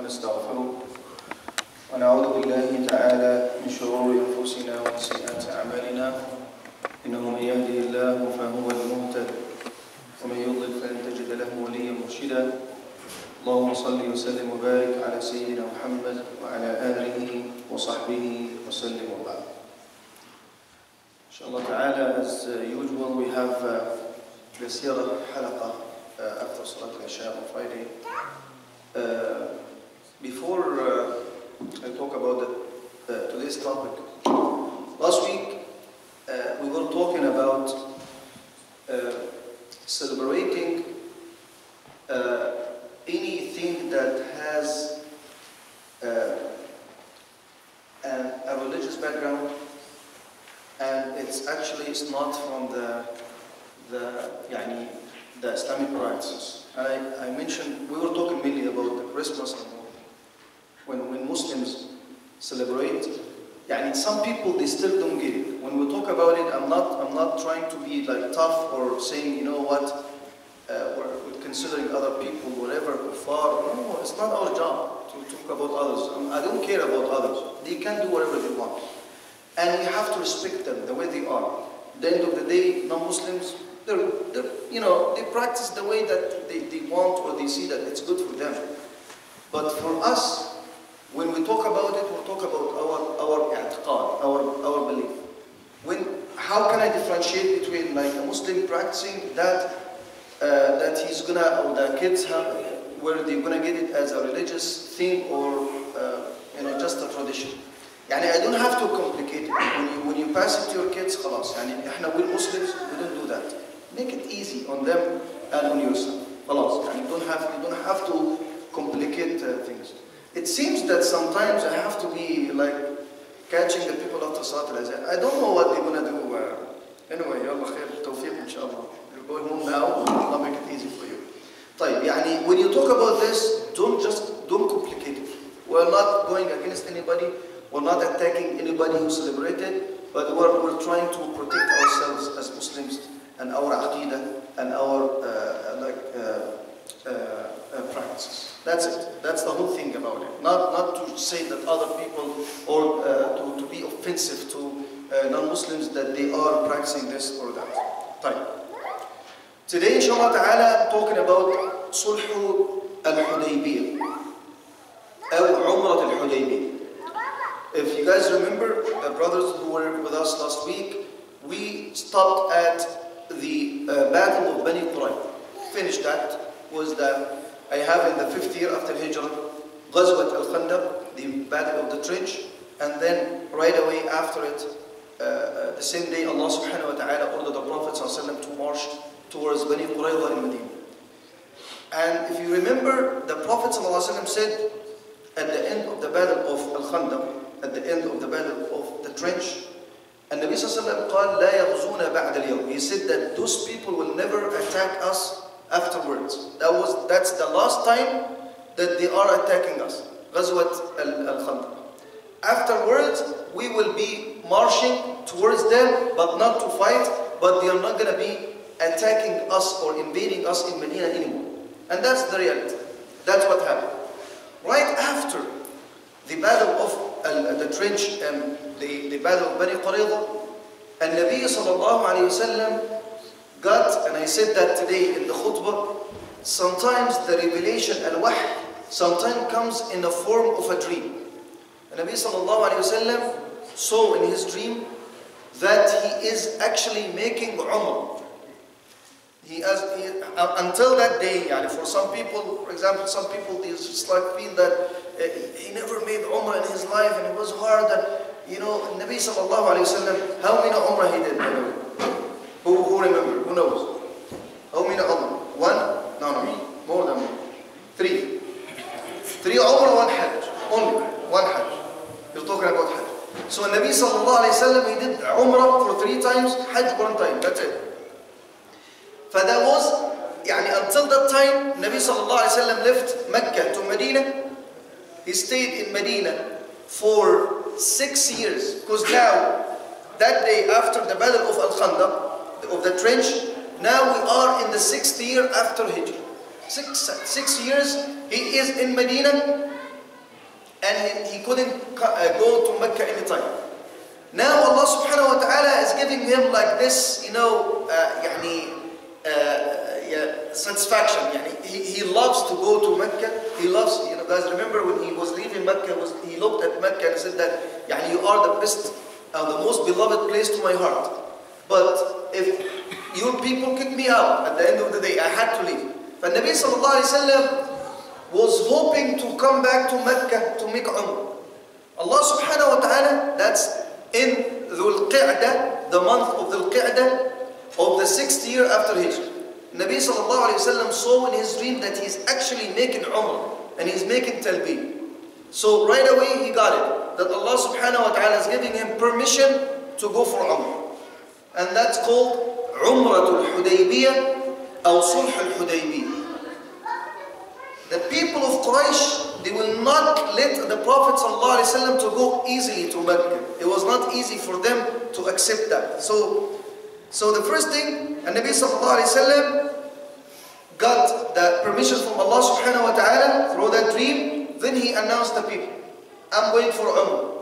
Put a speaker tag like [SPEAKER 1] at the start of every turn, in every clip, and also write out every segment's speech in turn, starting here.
[SPEAKER 1] ونستغفره ونعوذ بالله تعالى من شرور أنفسنا ومن سيئات أعمالنا إنه من يهده الله فهو المهتد ومن يضلل فلن تجد له وليا مرشدا اللهم صل وسلم وبارك على سيدنا محمد وعلى آله وصحبه وسلم وبعد. Inshallah ta'ala, as usual, we have the Sirah Halaqa after Salat al-Isha on Friday. Before I talk about today's topic, last week we were talking about celebrating anything that has a religious background, and it's not from the Islamic practices. And I mentioned, we were talking mainly about the Christmas and when Muslims celebrate. Some people, they still don't get it. When we talk about it, I'm not trying to be like tough or saying, you know what, we're considering other people, whatever, kuffar. No, it's not our job to talk about others. I don't care about others. They can do whatever they want. And we have to respect them the way they are. At the end of the day, non-Muslims, they practice the way that they want, or they see that it's good for them. But for us, when we talk about it, we'll talk about our i'tiqad, our belief. How can I differentiate between like a Muslim practicing that he's gonna, or the kids have, where they're gonna get it as a religious thing, or just a tradition? I don't have to complicate it. When you pass it to your kids, خلاص. we're Muslims, we don't do that. Make it easy on them and on yourself. خلاص. You don't have to complicate things. It seems that sometimes I have to be like catching the people after Salat al-Azhar. I don't know what they're gonna do. Anyway, يلا خير, tawfiq inshallah. You're going home now. I'll make it easy for you. طيب, when you talk about this, don't complicate it. We're not going against anybody. We're not attacking anybody who celebrated, but we're trying to protect ourselves as Muslims and our aqidah and our practices. That's it. That's the whole thing about it. Not to say that other people, or to be offensive to non-Muslims that they are practicing this or that. طيب. Today, inshallah ta'ala, I'm talking about Sulh al-Hudaybiyah, or Umrah al-Hudaybiyah. If you guys remember, the brothers who were with us last week, we stopped at the Battle of Bani Qurayza. Finished that. Was that I have in the 5th year after Hijrah, Ghazwat al-Khandaq, the Battle of the Trench, and then right away after it, the same day Allah subhanahu wa ta'ala ordered the Prophet ﷺ to march towards Bani Qurayza in Medina. And if you remember, the Prophet ﷺ said at the end of the Battle of al-Khandaq, at the end of the Battle of the Trench, and Nabi sallallahu alaihi wasallam قال لا يغزون بعد اليوم. He said that those people will never attack us afterwards. That's the last time that they are attacking us. Ghazwat al-Khandaq. Afterwards, we will be marching towards them, but not to fight, but they are not going to be attacking us or invading us in Medina anymore. And that's the reality. That's what happened. Right after the Battle of the Trench and the Battle of Bani Qurayza, and Nabi sallallahu alayhi wasallam got, and I said that today in the khutbah, sometimes the revelation al-wahy sometimes comes in the form of a dream. And Nabi sallallahu alayhi wasallam saw in his dream that he is actually making Umrah. Until that day, for some people, for example, some people they just like feel that he never made Umrah in his life and it was hard. And Nabi sallallahu alayhi wasallam, how many Umrah he did? Who remember? Who knows? How many Umrah? One? No, more than one. Three. 3 Umrah, 1 Hajj. Only 1 Hajj. You're talking about Hajj. So Nabi sallallahu alayhi wasallam, he did Umrah for 3 times, Hajj 1 time. That's it. That was, until that time, Nabi sallallahu alayhi wasallam left Mecca to Medina. He stayed in Medina for 6 years. Because now, that day after the Battle of Al-Khandaq, of the Trench, now we are in the 6th year after Hijrah. 6 years he is in Medina, and he couldn't go to Mecca anytime. Now Allah subhanahu wa ta'ala is giving him like this, satisfaction. He loves to go to Mecca. He loves, guys, remember when he was leaving Mecca, he looked at Mecca and said that, you are the best, the most beloved place to my heart. But if your people kick me out at the end of the day, I had to leave. But Nabi sallallahu alayhi wa sallam was hoping to come back to Mecca to make Umrah. Allah subhanahu wa ta'ala, that's in Dhul Qa'dah, the month of Dhul Qa'dah of the 6th year after Hijrah. Nabi sallallahu alayhi wa sallam saw in his dream that he's actually making Umrah and he's making Talbiyah. So right away he got it, that Allah subhanahu wa ta'ala is giving him permission to go for Umrah. And that's called Umratul Hudaybiyah or Sulh al-Hudaybiyah. The people of Quraysh, they will not let the Prophet ﷺ to go easily to Mecca. It was not easy for them to accept that. So the first thing, Nabi ﷺ got the permission from Allah subhanahu wa ta'ala through that dream. Then he announced the people, I'm going for Umrah.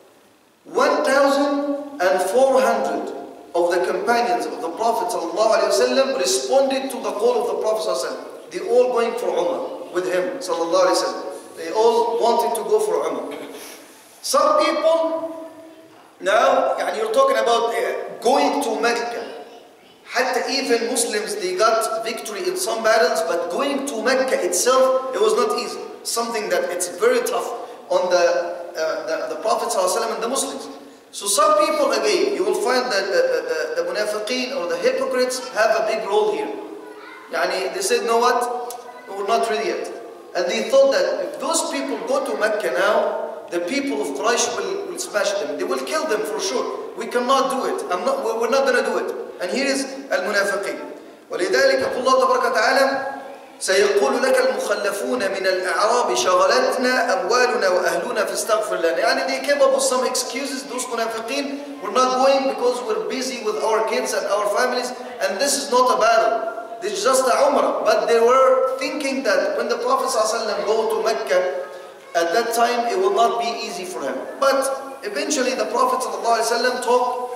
[SPEAKER 1] 1,400 of the companions of the Prophet ﷺ responded to the call of the Prophet ﷺ. They all going for Umrah with him sallallahu alaihi wasallam. They all wanted to go for Umrah. Some people, now you're talking about going to Mecca. Hatta even Muslims, they got victory in some battles, but going to Mecca itself, it was not easy. Something that it's very tough on the Prophet ﷺ and the Muslims. So some people, again, you will find that the munafiqeen or the hypocrites have a big role here. They said, know what? We're not ready yet. And they thought that if those people go to Mecca now, the people of Quraysh will smash them. They will kill them for sure. We cannot do it. We're not going to do it. And here is al-munafiqeen. ولذلك يقول الله تبارك وتعالى سيقول لك المخلفون من الأعراب شغلتنا أموالنا وأهلنا فاستغفر لنا. They came up with some excuses. Those munafiqeen, we're not going because we're busy with our kids and our families, and this is not a battle. This is just a Umrah. But they were thinking that when the Prophet ﷺ go to Mecca, at that time it will not be easy for him. But eventually the Prophet ﷺ took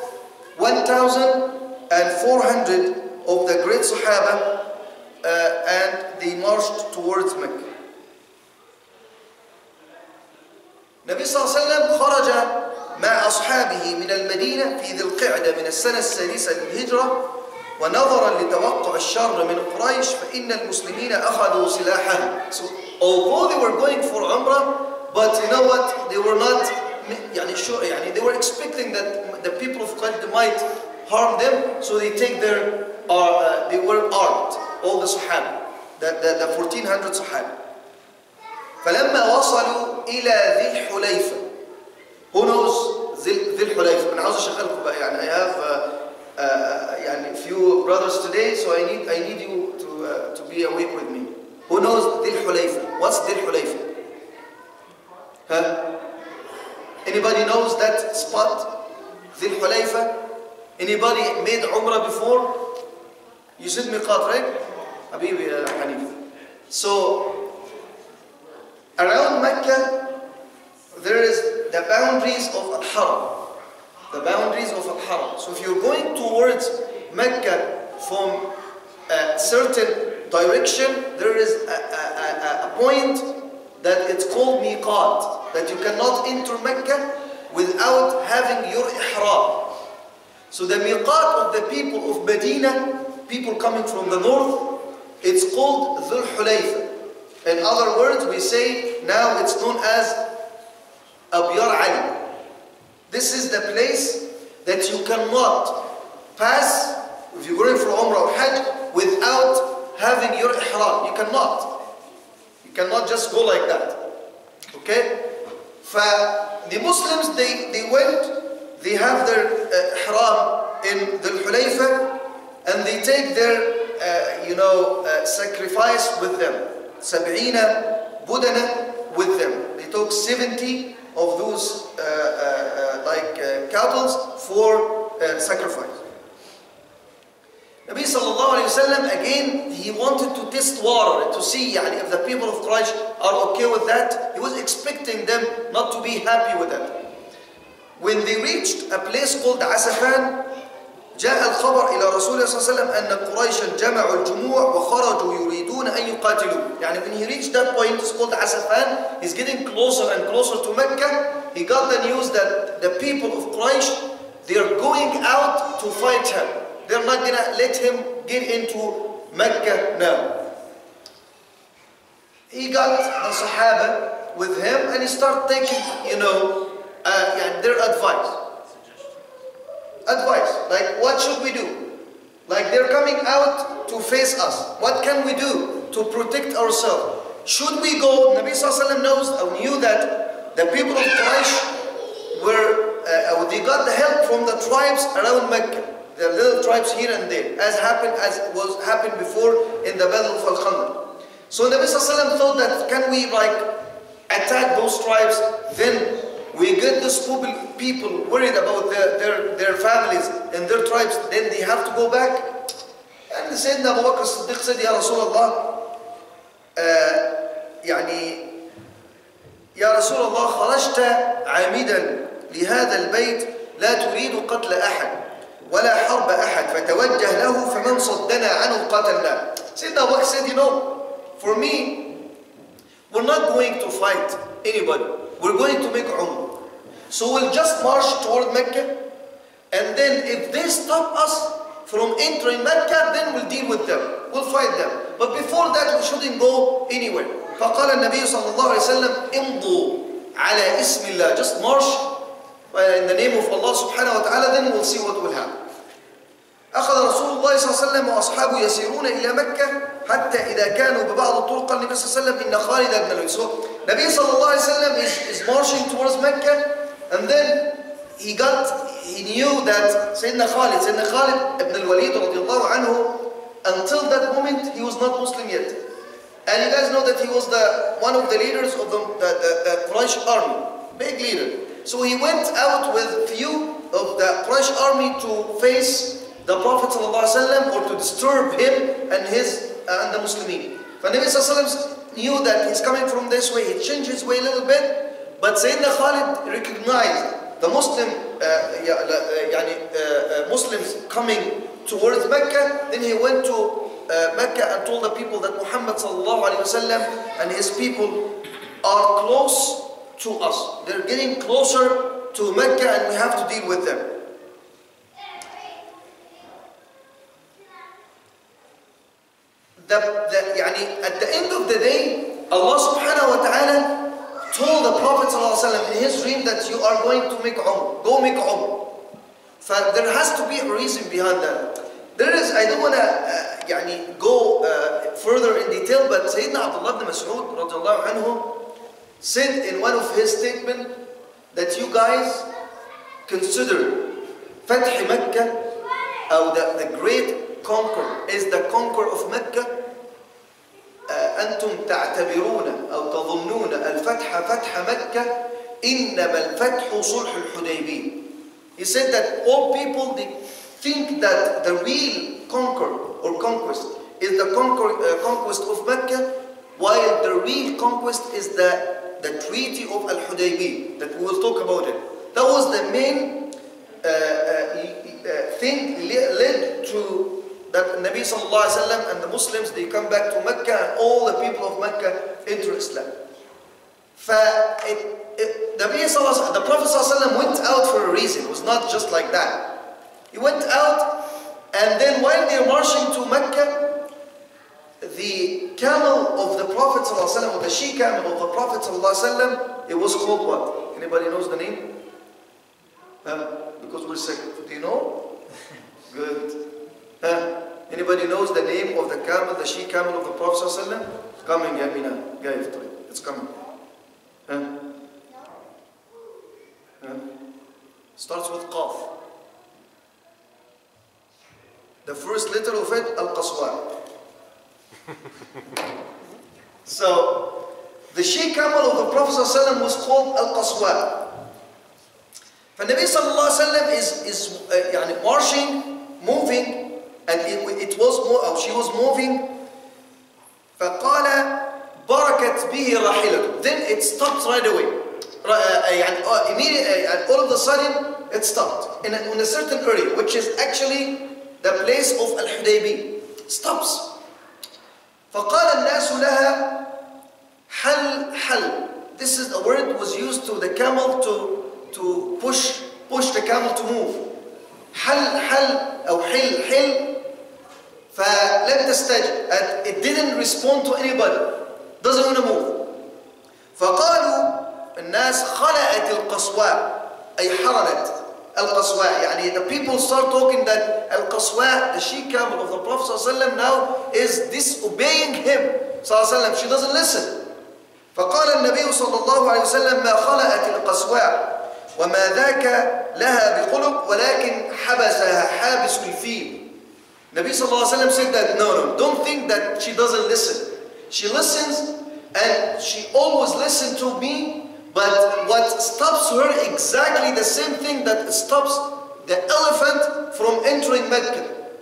[SPEAKER 1] 1,400 of the great Sahaba and they marched towards Mecca. Nabi صلى الله عليه وسلم خرج مع أصحابه من المدينة في ذي القعدة من السنة السادسة للهجرة ونظرا لتوقع الشر من قريش فإن المسلمين أخذوا سلاحهم. So although they were going for Umrah, but you know what? They were not they were expecting that the people of Quraysh might harm them, so they take they were armed, all the Sahaba, the 1,400 Sahaba. فلما وصلوا إلى ذي الحليفة. Who knows ذي الحليفة؟ أنا عاوز أشغلكم بقى I have few brothers today, so I need you to be awake with me. Who knows ذي الحليفة? What's ذي الحليفة? Huh? Anybody knows that spot? ذي الحليفة? Anybody made Umrah before? You said miqat, right? Habibi Hanif. So around Mecca, there is the boundaries of Al-Haram. The boundaries of Al-Haram. So if you're going towards Mecca from a certain direction, there is a point that it's called miqat, that you cannot enter Mecca without having your ihram. So the miqat of the people of Medina, people coming from the north, it's called Dhul Hulayfa. In other words, we say now it's known as Abyar Ali. This is the place that you cannot pass if you're going for Umrah or Hajj without having your ihram. You cannot. You cannot just go like that. Okay? The Muslims, they went, they have their ihram in Dhul Hulayfa, and they take their sacrifice with them. 70 budana with them. They took 70 of those cattle for sacrifice. Nabi Nabi sallallahu alayhi wa sallam, again, he wanted to test water, to see if the people of Quraysh are okay with that. He was expecting them not to be happy with that. When they reached a place called Asafan, جاء الخبر إلى رسول الله صلى الله عليه وسلم أن قريشا جمعوا الجموع وخرجوا يريدون أن يقاتلوا. When he reached that point, it's called Asafan, he's getting closer and closer to Mecca. He got the news that the people of Quraysh, they are going out to fight him. They're not going to let him get into Mecca now. He got the Sahaba with him and he started taking, their advice. Like, what should we do? Like, they're coming out to face us. What can we do to protect ourselves? Should we go? Nabi Sallallahu Alaihi Wasallam knew that the people of Quraysh they got the help from the tribes around Mecca. The little tribes here and there, as happened before in the Battle of Al-Khandaq. So Nabi Sallallahu Alaihi Wasallam thought that, can we attack those tribes? Then we get these people worried about their families and their tribes, then they have to go back. And Sayyidina Abu Bakr as-Siddiq said, Ya Rasulullah, يا رسول الله خرجت عامدا لهذا البيت لا تريد قتل أحد ولا حرب أحد فتوجه له فمن صدنا عنه قتلنا. Sayyidina Abu Bakr said, for me, we're not going to fight anybody. We're going to make Umrah. So we'll just march toward Mecca, and then if they stop us from entering Mecca, then we'll deal with them. We'll fight them. But before that, we shouldn't go anywhere. فقال النبي صلى الله عليه وسلم امضوا على اسم الله. Just march in the name of Allah subhanahu wa ta'ala, then we'll see what will happen. أخذ رسول الله صلى الله عليه وسلم وأصحابه يسيرون إلى مكة حتى إذا كانوا ببعض الطرق قال النبي صلى الله عليه وسلم إن خالد بن الوليد. So Nabi صلى الله عليه وسلم is marching towards Mecca, and then he knew that Sayyidina Khalid ibn al-Walid radiallahu anhu, until that moment he was not Muslim yet. And you guys know that he was one of the leaders of the Quraysh army, big leader. So he went out with few of the Quraysh army to face the Prophet ﷺ, or to disturb him and the Muslimin. But Nabi ﷺ knew that he's coming from this way. He changed his way a little bit, but Sayyidina Khalid recognized the Muslims coming towards Mecca. Then he went to Mecca and told the people that Muhammad ﷺ and his people are close to us. They're getting closer to Mecca and we have to deal with them. At the end of the day, Allah subhanahu wa ta'ala told the Prophet ﷺ in his dream that you are going to make Umrah. Go make Umrah. There has to be a reason behind that. I don't want to go further in detail, but Sayyidina Abdullah ibn Mas'ud radiallahu anhu said in one of his statements that you guys consider Fath Mecca, or the great conqueror is the conqueror of Mecca. أنتم تعتبرون أو تظنون الفتح فتح مكة إنما الفتح صلح الحديبية. He said that all people, they think that the real conquest is the conquest of Mecca, while the real conquest is the Treaty of Al-Hudaybiyah, that we will talk about it. That was the main thing led to that Nabi sallallahu alaihi wasallam and the Muslims, they come back to Mecca and all the people of Mecca enter Islam. The Prophet sallallahu alaihi wasallam went out for a reason. It was not just like that. He went out, and then while they're marching to Mecca, the camel of the Prophet sallallahu alaihi wasallam, or the she camel of the Prophet sallallahu alaihi wasallam, it was called what? Anybody knows the name? Because we're sick. Do you know? Good. Anybody knows the name of the camel, the she camel of the Prophet ﷺ? It's coming, Yamina. It's coming. Starts with Qaf. The first letter of it, Al-Qaswa. So, the she camel of the Prophet ﷺ was called Al-Qaswa. The Nabi ﷺ is marching, moving and she was moving. فقال بركت به راحلته. Then it stopped right away. Immediately, all of a sudden, it stopped in a certain area, which is actually the place of Al-Hudaybiyah. Stops. فقال الناس لها حل. This is a word was used to the camel to push the camel to move. حل أو حل فلم تستجب. And it didn't respond to anybody. Doesn't want to move. فقالوا الناس خلأت القصواء أي حرنت القصواء. يعني the people start talking that القصواء, the she camel of the Prophet ﷺ now is disobeying him ﷺ. She doesn't listen. فقال النبي صلى الله عليه وسلم ما خلأت القصواء وما ذاك لها بقلب ولكن حبسها حابس الفيل. Nabi sallallahu alaihi wasallam said that no, don't think that she doesn't listen. She listens and she always listens to me, but what stops her exactly the same thing that stops the elephant from entering Mecca.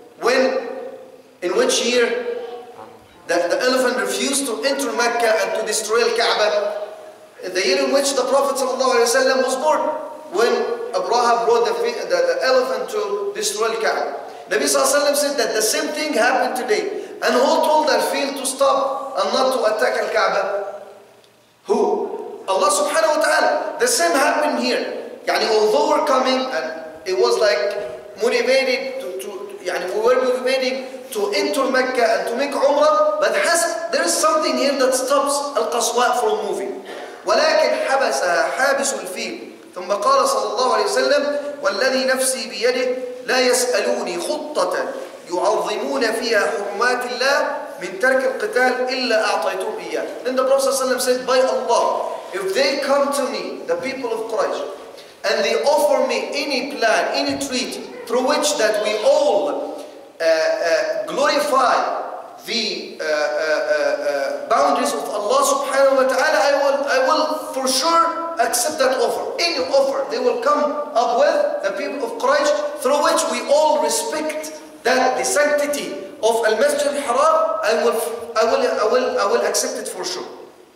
[SPEAKER 1] In which year the elephant refused to enter Mecca and to destroy Al-Kaaba? The year in which the Prophet sallallahu alaihi wasallam was born, when Abraha brought the elephant to destroy Al-Kaaba. Nabi ﷺ said that the same thing happened today. And who told the field to stop and not to attack Al-Kaaba? Who? Allah subhanahu wa ta'ala. The same happened here. Although we're coming and it was like motivated we were motivated to enter Mecca and to make Umrah, but there is something here that stops Al-Qaswa from moving. ولكن حبسها حابس الفيل. ثم قال صلى الله عليه وسلم والذي نفسي بيده لا يسألوني خطة يعظمون فيها حرمات الله من ترك القتال إلا أعطيتهم إياه. Then the Prophet ﷺ said, by Allah, if they come to me, the people of Quraysh, and they offer me any plan, any treaty, through which that we all glorify the boundaries of Allah subhanahu wa ta'ala, I will for sure accept that offer. Any offer they will come up with, the people of Quraysh, through which we all respect that the sanctity of Al-Masjid Al-Haram, I will accept it for sure.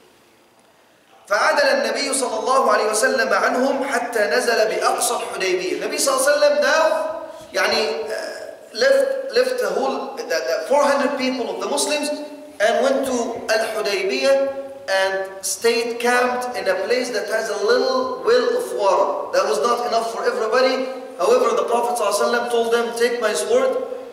[SPEAKER 1] فعدل النبي صلى الله عليه وسلم عنهم حتى نزل بأقصى الحديبية. النبي صلى الله عليه وسلم now left the whole the 400 people of the Muslims and went to Al-Hudaybiyah and stayed camped in a place that has a little well of water. That was not enough for everybody. However, the Prophet ﷺ told them, take my sword,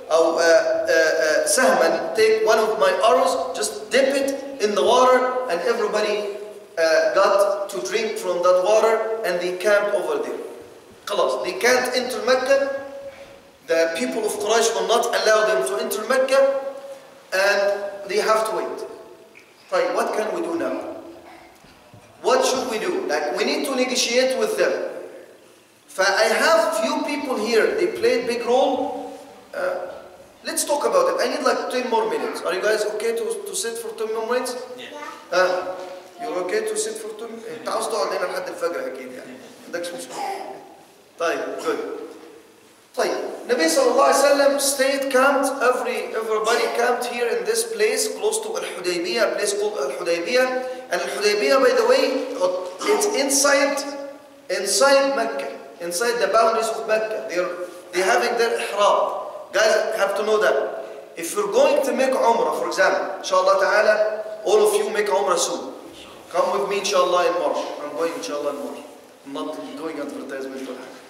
[SPEAKER 1] sahman, take one of my arrows, just dip it in the water, and everybody got to drink from that water, and they camped over there. Khalas, they can't enter Mecca. The people of Quraysh will not allow them to enter Mecca, and they have to wait. Right, what can we do now? What should we do? Like, we need to negotiate with them. I have few people here, they played big role. Let's talk about it. I need like 10 more minutes. Are you guys okay to sit for 10 more minutes? Yeah. You're okay to sit for 2 minutes? انت عاوز تقعد هنا لحد الفجر اكيد يعني. عندكش مشكلة. طيب, good. طيب, Nabi sallallahu alaihi wasallam stayed camped. Everybody camped here in this place close to Al-Hudaybiyah, a place called Al-Hudaybiyah. And Al-Hudaybiyah, by the way, it's inside Mecca, inside the boundaries of Mecca. They're having their ihram. Guys have to know that. If you're going to make Umrah, for example, inshallah ta'ala, all of you make Umrah soon. Come with me, inshallah, in March. I'm going, inshallah, in March. I'm not doing advertisement.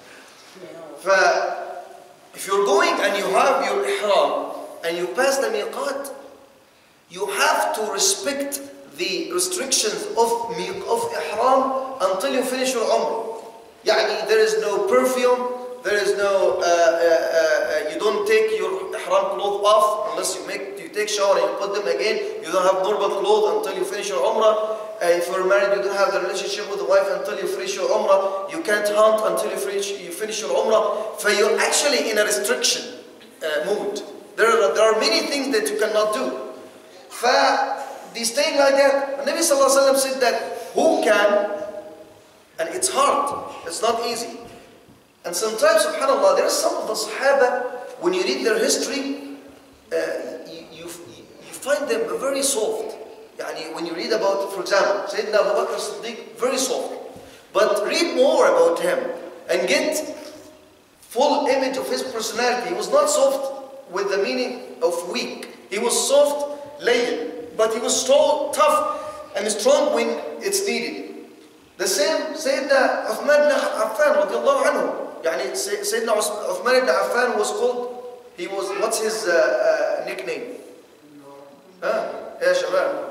[SPEAKER 1] If you're going and you have your ihram and you pass the miqat, you have to respect the restrictions of ihram until you finish your umrah. Yani, there is no perfume, there is no, you don't take your ihram clothes off unless you take shower and you put them again. You don't have normal clothes until you finish your umrah. If you're married, you don't have the relationship with the wife until you finish your umrah. You can't hunt until you finish your umrah. So you're actually in a restriction mood. There are many things that you cannot do. They staying like that. The Nabi sallallahu alaihi wasallam said that who can, and it's hard, it's not easy. And sometimes, subhanAllah, there are some of the Sahaba, when you read their history, you find them very soft. Yani when you read about, for example, Sayyidina Abu Bakr as-Siddiq, very soft. But read more about him and get full image of his personality. He was not soft with the meaning of weak. He was soft, layin, but he was so tough and strong when it's needed. The same Sayyidina Uthman ibn Affan radiallahu anhu. Yani Sayyidina Uthman ibn Affan was called, what's his nickname? Ya Shabab.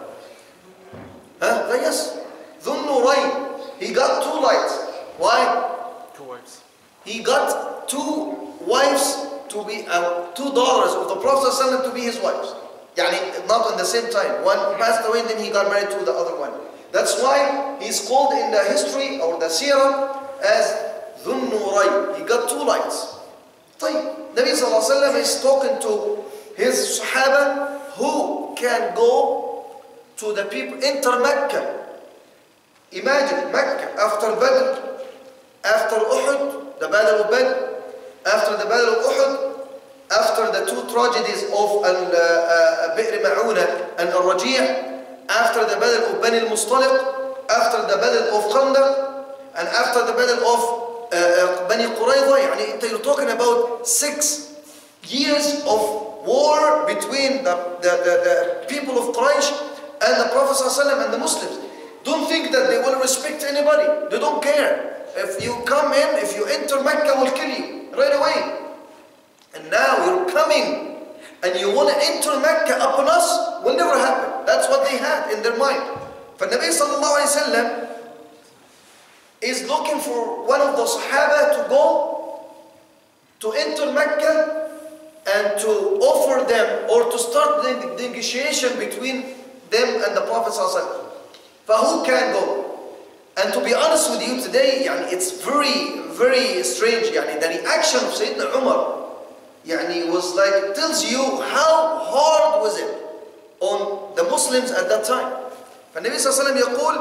[SPEAKER 1] Yes. Dhun Nurayn. He got 2 lights. Why?
[SPEAKER 2] 2 wives.
[SPEAKER 1] He got 2 wives to be, 2 daughters of the Prophet ﷺ to be his wives. Yani not at the same time. One passed away and then he got married to the other one. That's why he's called in the history or the seerah as Dhun Nurayn. He got 2 lights. طيب. Nabi ﷺ is talking to his Sahaba who can go to the people, enter Mecca. Imagine Mecca after Badr, after Uhud, the Battle of Badr, after the Battle of Uhud, after the 2 tragedies of Bi'r Ma'una and Al-Raji', after the Battle of Bani al-Mustaliq, after the Battle of Khandaq, and after the Battle of Bani Qurayza. You're talking about 6 years of war between the people of Quraysh and the Prophet ﷺ and the Muslims. Don't think that they will respect anybody. They don't care. If you come in, if you enter Mecca, we'll kill you right away. And now you're coming and you want to enter Mecca upon us, will never happen. That's what they had in their mind. For Nabi sallallahu alayhi wa sallam is looking for one of the Sahaba to go to enter Mecca and to offer them or to start the negotiation between them and the Prophet ﷺ. Who can go? And to be honest with you today, it's very, very strange. The reaction of Sayyidina Umar was like, tells you how hard was it on the Muslims at that time. فالنبي صلى الله عليه وسلم يقول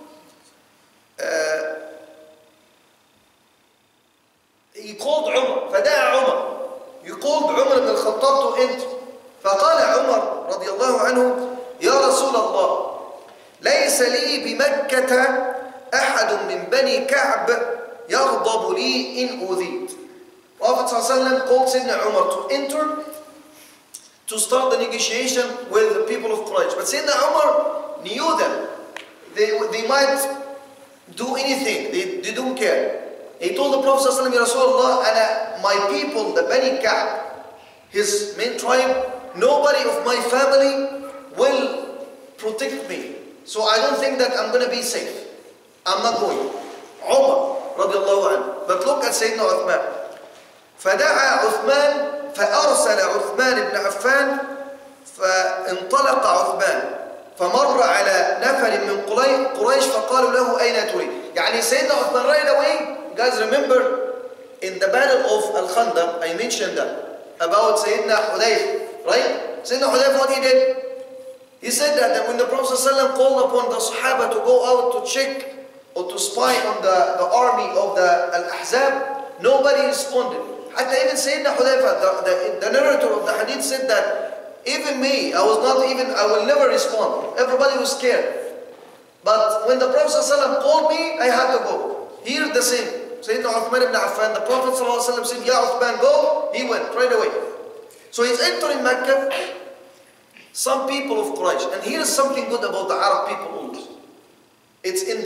[SPEAKER 1] he called Umar, فدعا عمر. He called Umar ibn al-Khattab to enter. فقال عمر رضي الله عنه يا رسول الله ليس لي بمكة أحد من بني كعب يغضب لي إن أذيت. Prophet ﷺ called Sayyidina Umar to enter to start the negotiation with the people of Quraysh. But Sayyidina Umar knew them. They might do anything. They don't care. He told the Prophet ﷺ, Ya Rasulullah, my people, the Bani Ka'b, his main tribe, nobody of my family will protect me. So I don't think that I'm going to be safe. I'm not going. Umar radiallahu anhu. But look at Sayyidina Uthman. فدعا عثمان فأرسل عثمان بن عفان فانطلق عثمان فمر على نفر من قريش فقالوا له أين تريد. Sayyidina Uthman right away. Guys, remember in the battle of Al-Khandaq, I mentioned that about Sayyidina Hudayf, right? Sayyidina Hudayf, what he did? He said that when the Prophet ﷺ called upon the Sahaba to go out to check or to spy on the army of the Al-Ahzab, nobody responded. Hatta even Sayyidina Hudayfa, the narrator of the hadith said that even me, I will never respond. Everybody was scared. But when the Prophet ﷺ called me, I had to go. Here the same. Sayyidina Uthman ibn Affan, the Prophet ﷺ said, Ya Uthman, go. He went right away. So he's entering Mecca. Some people of Quraysh, and here is something good about the Arab people always. It's in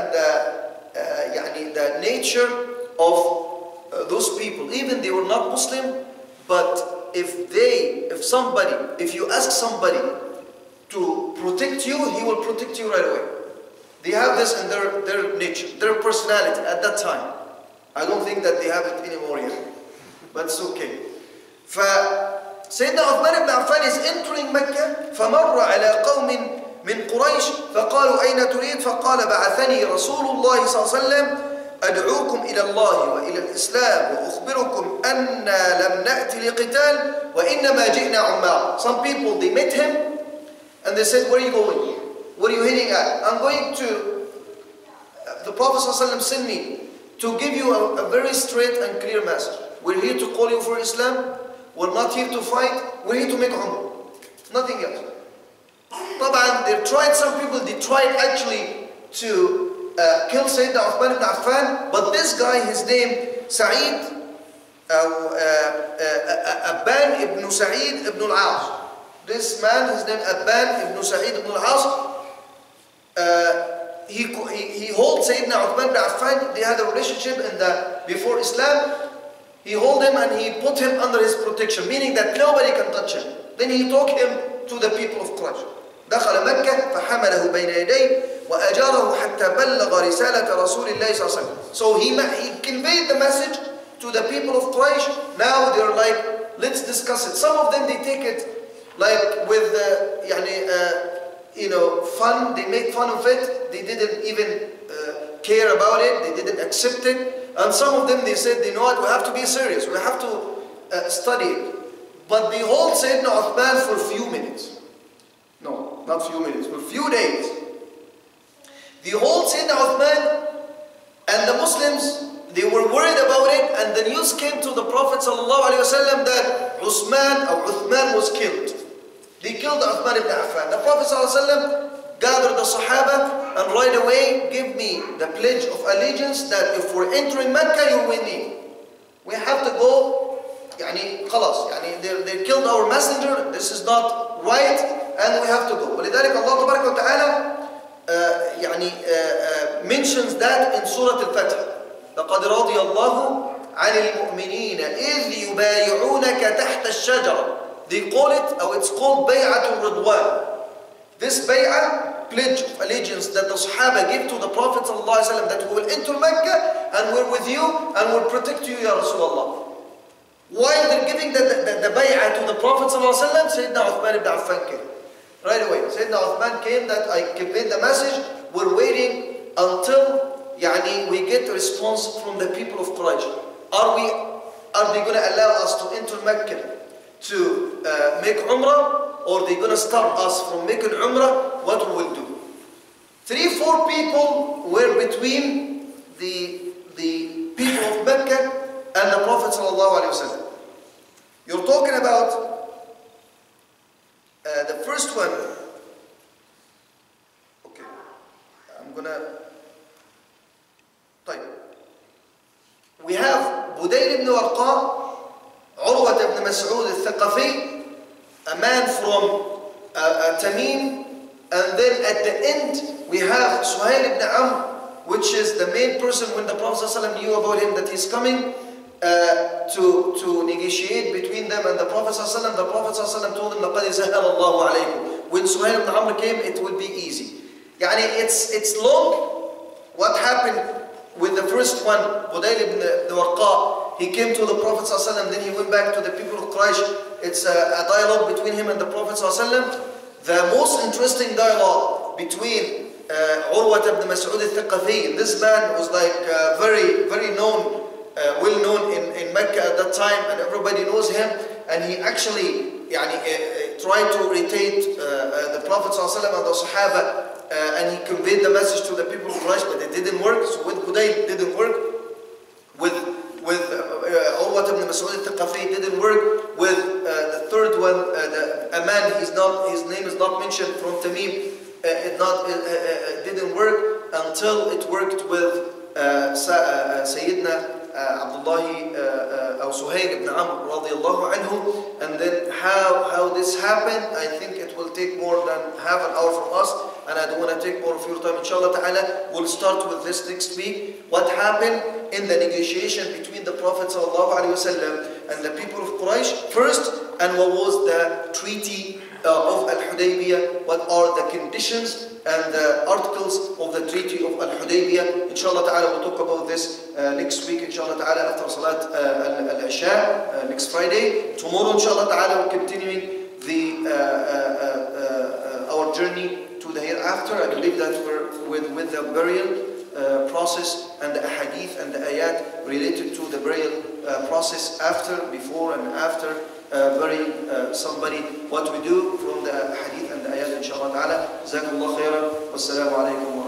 [SPEAKER 1] the nature of those people. Even they were not Muslim, but if you ask somebody to protect you, he will protect you right away. They have this in their nature, their personality at that time. I don't think that they have it anymore yet, but it's okay. Sayyidina Uthman ibn Affan is entering Mecca فمر على قوم من قريش فقالوا أين تريد فقال بعثني رسول الله صلى الله عليه وسلم أدعوكم إلى الله وإلى الإسلام وأخبركم أننا لم نأتي لقتال وإنما جئنا عمار. Some people, they met him and they said, where are you going? What are you heading at? I'm going to, the Prophet صلى الله عليه وسلم sent me to give you a very straight and clear message. We're here to call you for Islam. we're not here to fight, we're here to make Umrah. Nothing else. طبعا, some people tried actually to kill Sayyidina Uthman ibn Affan, but this guy, his name, Sa'id, Abban ibn Sa'id ibn al-As. This man, his name Abban ibn Sa'id ibn al-As, he holds Sayyidina Uthman ibn Affan. They had a relationship before Islam. He held him and he put him under his protection, meaning that nobody can touch him. Then he took him to the people of Quraysh. دخل مكة فحمله بين يديه وأجاره حتى بلغ رسالة رسول الله صلى الله عليه وسلم. So he conveyed the message to the people of Quraysh. Now they're like, let's discuss it. Some of them, they take it like with fun. They make fun of it. They didn't even care about it. They didn't accept it. And some of them, they said, you know what, we have to be serious. We have to study it. But they hold Sayyidina Uthman for a few minutes. No, not few minutes, for a few days. They hold Sayyidina Uthman, and the Muslims, they were worried about it, and the news came to the Prophet ﷺ that Uthman was killed. They killed Uthman ibn Affan. The Prophet ﷺ gathered the Sahaba and right away give me the pledge of allegiance that if we're entering Mecca, you're with me. We have to go, خلاص, they killed our messenger, this is not right, and we have to go. ولذلك الله تبارك وتعالى mentions that in Surah Al-Fatih. لقد رضي الله عن المؤمنين إذ يبايعونك تحت الشجرة. They call it, or it's called بيعة الرضوان. This bay'ah, pledge of allegiance that the Sahaba give to the Prophet ﷺ, that we will enter Mecca and we're with you and we'll protect you, Ya Rasulullah. While they're giving the bay'ah to the Prophet ﷺ, Sayyidina Uthman ibn Affan came. Right away, Sayyidina Uthman came that I conveyed the message. We're waiting until we get a response from the people of Quraysh. Are they going to allow us to enter Mecca to make Umrah? Or they're going to stop us from making Umrah? What we will do? 3-4 people were between the people of Mecca and the Prophet ﷺ. You're talking about the first one. Okay, I'm gonna. We have Budayl ibn Warqa, Urwa ibn Mas'ud al-Thaqafi, a man from Tamim, and then at the end we have Suhail ibn Amr, which is the main person when the Prophet ﷺ knew about him that he's coming to negotiate between them and the Prophet ﷺ. The Prophet ﷺ told him, لَقَدْ سَهَلَ اللَّهُ عَلَيْكُمْ. When Suhail ibn Amr came, it will be easy. It's long. What happened with the first one, Budayl ibn Warqa? He came to the Prophet ﷺ, then he went back to the people of Quraysh. It's a dialogue between him and the Prophet ﷺ. The most interesting dialogue between Urwa ibn Mas'ud al-Thaqafi, and this man was like very, very known, well known in Mecca at that time, and everybody knows him, and he actually tried to irritate the Prophet ﷺ and the Sahaba, and he conveyed the message to the people of Quraysh, but it didn't work. So with Budayl, it didn't work. With Urwa ibn Mas'ud al-Thaqafi, it didn't work. With the third one, a man, his name is not mentioned, from Tamim, it didn't work until it worked with Sayyidina Abdullah or Suhail ibn Amr radiyallahu anhu. And then how this happened, I think it will take more than half an hour from us, and I don't want to take more of your time. Inshallah ta'ala, we'll start with this next week. What happened in the negotiation between the Prophet ﷺ and the people of Quraysh first, and what was the treaty of Al-Hudaybiyah, what are the conditions and the articles of the treaty of Al-Hudaybiyah. Inshallah ta'ala, we'll talk about this next week, inshallah ta'ala, after Salat Al-Isha, next Friday. Tomorrow, inshallah ta'ala, we're continuing our journey to the hereafter. I believe that we're with the burial process and the ahadith and the ayat related to the burial process after, before and after burying somebody, what we do from the hadith and the ayat, inshallah ta'ala. Jazakumullah khairan. Wassalamu alaikum.